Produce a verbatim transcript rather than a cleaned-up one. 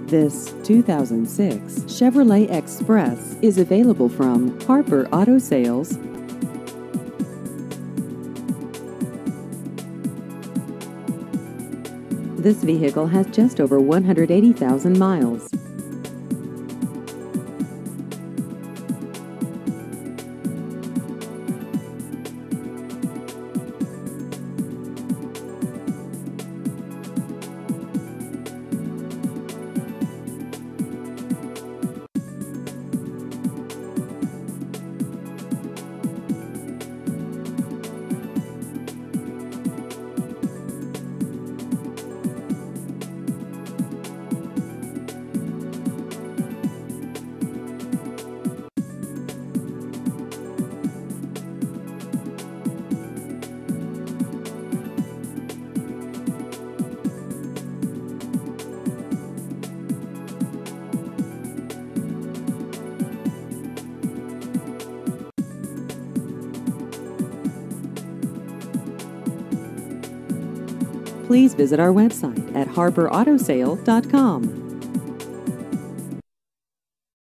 This two thousand six Chevrolet Express is available from Harper Auto Sales. This vehicle has just over one hundred eighty thousand miles. Please visit our website at harper auto sale dot com.